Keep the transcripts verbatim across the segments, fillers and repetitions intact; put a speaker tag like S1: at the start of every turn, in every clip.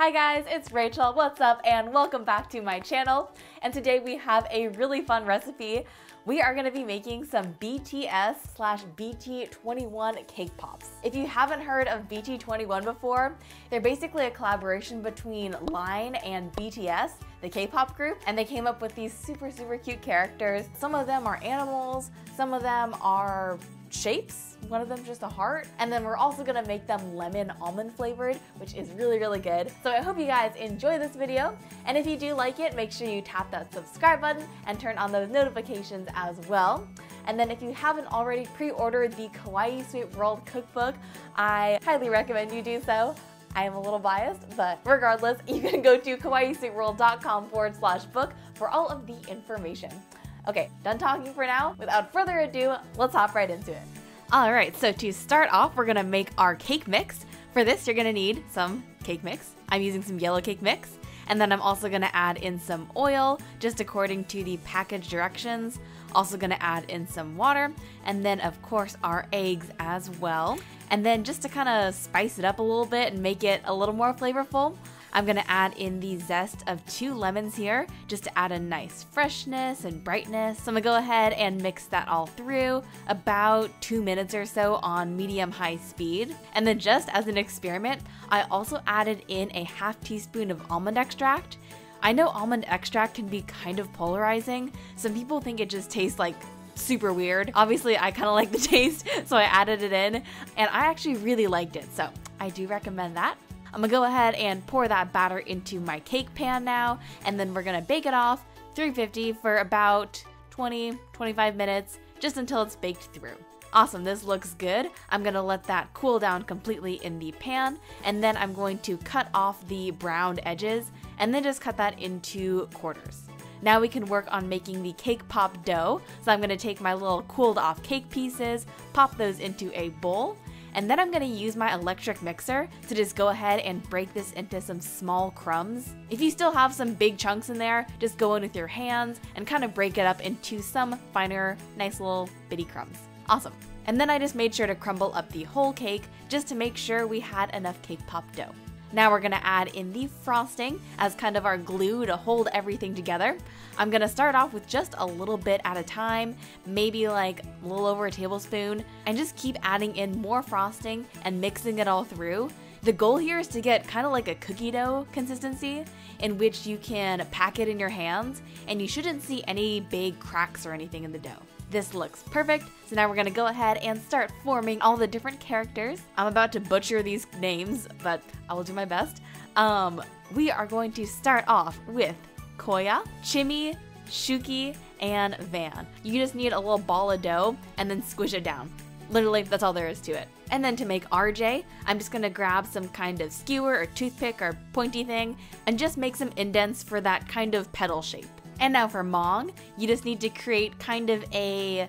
S1: Hi guys, it's Rachel, what's up, and welcome back to my channel. And today we have a really fun recipe. We are gonna be making some B T S slash B T twenty-one cake pops. If you haven't heard of B T twenty-one before, they're basically a collaboration between Line and B T S, the K-pop group, and they came up with these super, super cute characters. Some of them are animals, some of them are shapes, one of them just a heart, and then we're also gonna make them lemon almond flavored, which is really, really good. So I hope you guys enjoy this video, and if you do like it, make sure you tap that subscribe button and turn on those notifications as well. And then if you haven't already pre-ordered the Kawaii Sweet World cookbook, I highly recommend you do so. I am a little biased, but regardless, you can go to kawaii sweet world dot com forward slash book for all of the information. Okay, done talking for now. Without further ado, let's hop right into it. All right, so to start off, we're gonna make our cake mix. For this, you're gonna need some cake mix. I'm using some yellow cake mix. And then I'm also gonna add in some oil, just according to the package directions. Also gonna add in some water, and then of course our eggs as well. And then just to kind of spice it up a little bit and make it a little more flavorful, I'm gonna add in the zest of two lemons here, just to add a nice freshness and brightness. So I'm gonna go ahead and mix that all through, about two minutes or so on medium-high speed. And then just as an experiment, I also added in a half teaspoon of almond extract. I know almond extract can be kind of polarizing. Some people think it just tastes like super weird. Obviously, I kind of like the taste, so I added it in, and I actually really liked it, so I do recommend that. I'm gonna go ahead and pour that batter into my cake pan now, and then we're gonna bake it off three fifty for about twenty to twenty-five minutes, just until it's baked through. Awesome, this looks good. I'm gonna let that cool down completely in the pan, and then I'm going to cut off the browned edges, and then just cut that into quarters. Now we can work on making the cake pop dough. So I'm gonna take my little cooled off cake pieces, pop those into a bowl, and then I'm gonna use my electric mixer to just go ahead and break this into some small crumbs. If you still have some big chunks in there, just go in with your hands and kind of break it up into some finer, nice little bitty crumbs. Awesome. And then I just made sure to crumble up the whole cake just to make sure we had enough cake pop dough. Now we're gonna add in the frosting as kind of our glue to hold everything together. I'm gonna start off with just a little bit at a time, maybe like a little over a tablespoon, and just keep adding in more frosting and mixing it all through. The goal here is to get kind of like a cookie dough consistency in which you can pack it in your hands and you shouldn't see any big cracks or anything in the dough. This looks perfect, so now we're gonna go ahead and start forming all the different characters. I'm about to butcher these names, but I will do my best. Um, we are going to start off with Koya, Chimmy, Shuki, and Van. You just need a little ball of dough and then squish it down. Literally, that's all there is to it. And then to make R J, I'm just gonna grab some kind of skewer or toothpick or pointy thing and just make some indents for that kind of petal shape. And now for Mong, you just need to create kind of a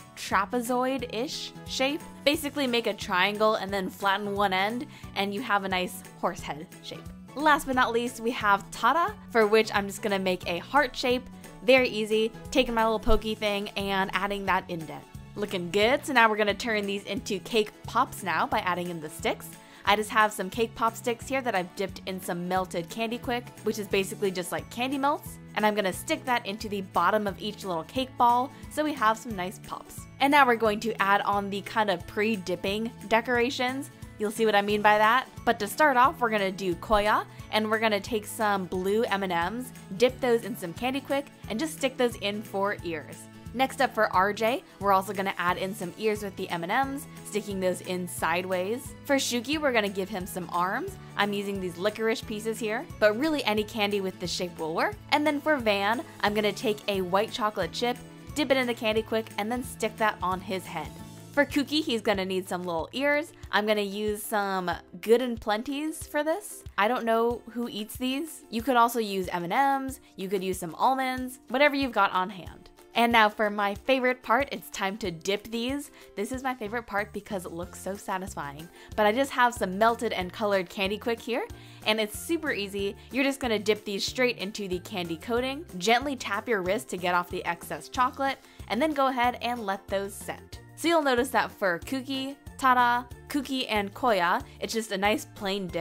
S1: trapezoid-ish shape. Basically make a triangle and then flatten one end and you have a nice horse head shape. Last but not least, we have Tara, for which I'm just gonna make a heart shape. Very easy, taking my little pokey thing and adding that indent. Looking good, so now we're gonna turn these into cake pops now by adding in the sticks. I just have some cake pop sticks here that I've dipped in some melted Candy Quick, which is basically just like candy melts. And I'm gonna stick that into the bottom of each little cake ball so we have some nice pops. And now we're going to add on the kind of pre-dipping decorations. You'll see what I mean by that. But to start off, we're gonna do Koya, and we're gonna take some blue M and M's, dip those in some Candy Quick, and just stick those in for ears. Next up for R J, we're also gonna add in some ears with the M and M's, sticking those in sideways. For Shuki, we're gonna give him some arms. I'm using these licorice pieces here, but really any candy with the shape will work. And then for Van, I'm gonna take a white chocolate chip, dip it in the Candy Quick, and then stick that on his head. For Kuki, he's gonna need some little ears. I'm gonna use some Good and Plenty's for this. I don't know who eats these. You could also use M and M's, you could use some almonds, whatever you've got on hand. And now for my favorite part, it's time to dip these. This is my favorite part because it looks so satisfying. But I just have some melted and colored Candy Quick here, and it's super easy. You're just gonna dip these straight into the candy coating, gently tap your wrist to get off the excess chocolate, and then go ahead and let those set. So you'll notice that for Kuki, Tara, Kuki, and Koya, it's just a nice plain dip.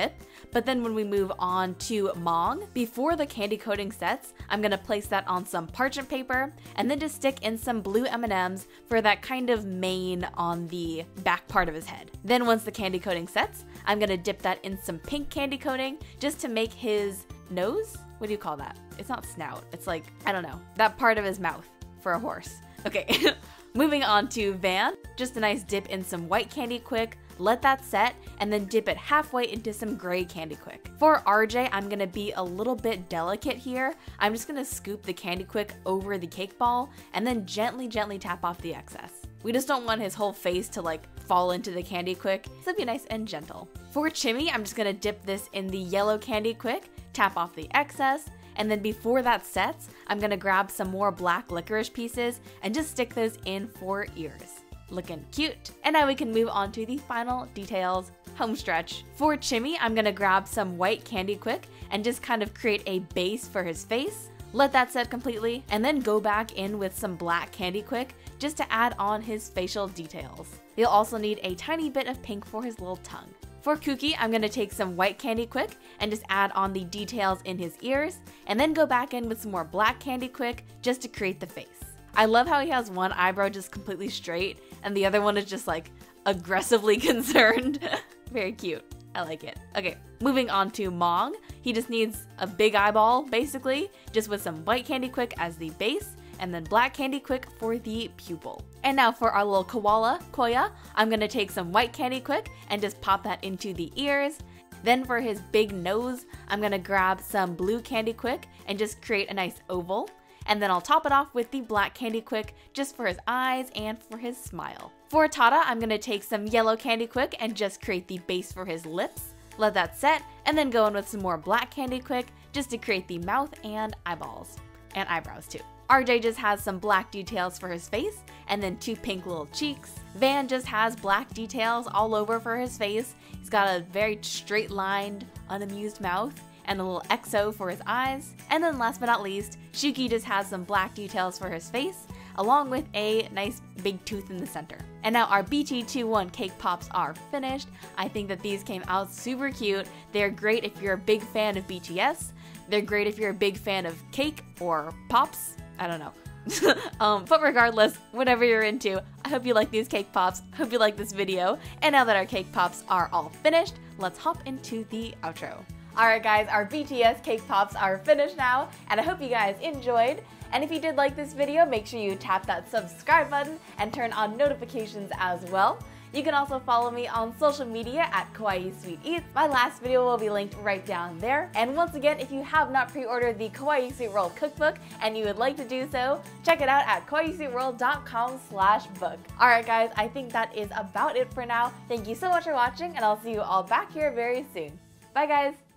S1: But then when we move on to Mong, before the candy coating sets, I'm gonna place that on some parchment paper and then just stick in some blue M and M's for that kind of mane on the back part of his head. Then once the candy coating sets, I'm gonna dip that in some pink candy coating just to make his nose, what do you call that? It's not snout, it's like, I don't know, that part of his mouth for a horse. Okay, moving on to Van, just a nice dip in some white Candy Quick, let that set, and then dip it halfway into some gray Candy Quick. For R J, I'm gonna be a little bit delicate here. I'm just gonna scoop the Candy Quick over the cake ball and then gently, gently tap off the excess. We just don't want his whole face to like fall into the Candy Quick, so be nice and gentle. For Chimmy, I'm just gonna dip this in the yellow Candy Quick, tap off the excess, and then before that sets, I'm gonna grab some more black licorice pieces and just stick those in for ears. Looking cute. And now we can move on to the final details, home stretch. For Chimmy, I'm gonna grab some white Candy Quick and just kind of create a base for his face. Let that set completely, and then go back in with some black Candy Quick just to add on his facial details. You'll also need a tiny bit of pink for his little tongue. For Kooky, I'm gonna take some white Candy Quick and just add on the details in his ears, and then go back in with some more black Candy Quick just to create the face. I love how he has one eyebrow just completely straight, and the other one is just like aggressively concerned. Very cute. I like it. Okay, moving on to Mong. He just needs a big eyeball, basically, just with some white Candy Quick as the base, and then black Candy Quick for the pupil. And now for our little koala, Koya, I'm gonna take some white Candy Quick and just pop that into the ears. Then for his big nose, I'm gonna grab some blue Candy Quick and just create a nice oval. And then I'll top it off with the black Candy Quick just for his eyes and for his smile. For Tata, I'm gonna take some yellow Candy Quick and just create the base for his lips. Let that set, and then go in with some more black Candy Quick just to create the mouth and eyeballs. And eyebrows too. R J just has some black details for his face, and then two pink little cheeks. Van just has black details all over for his face. He's got a very straight-lined, unamused mouth, and a little X O for his eyes. And then last but not least, Shuki just has some black details for his face, along with a nice big tooth in the center. And now our B T twenty-one cake pops are finished. I think that these came out super cute. They're great if you're a big fan of B T S. They're great if you're a big fan of cake or pops. I don't know. um, but regardless, whatever you're into, I hope you like these cake pops. Hope you like this video. And now that our cake pops are all finished, let's hop into the outro. Alright guys, our B T S cake pops are finished now, and I hope you guys enjoyed. And if you did like this video, make sure you tap that subscribe button and turn on notifications as well. You can also follow me on social media at Kawaii Sweet Eats. My last video will be linked right down there. And once again, if you have not pre-ordered the Kawaii Sweet World cookbook and you would like to do so, check it out at kawaii sweet world dot com slash book. Alright guys, I think that is about it for now. Thank you so much for watching, and I'll see you all back here very soon. Bye guys!